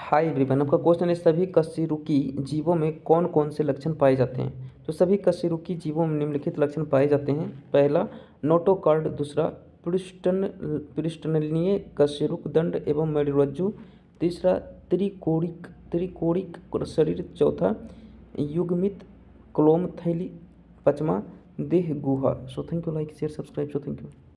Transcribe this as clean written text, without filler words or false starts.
Hi everyone, आपका question है सभी कशेरुकी जीवों में कौन कौन से लक्षण पाए जाते हैं। तो सभी कशेरुकी जीवों में निम्नलिखित लक्षण पाए जाते हैं। पहला नोटोकॉर्ड, दूसरा पृष्ठनलीय कशेरुक दंड एवं मेरुरज्जु, तीसरा त्रिकोणिक त्रिकोणिक शरीर, चौथा युग्मित क्लोम थैली, पांचवा देह गुहा। So thank you, like share subscribe. So thank you.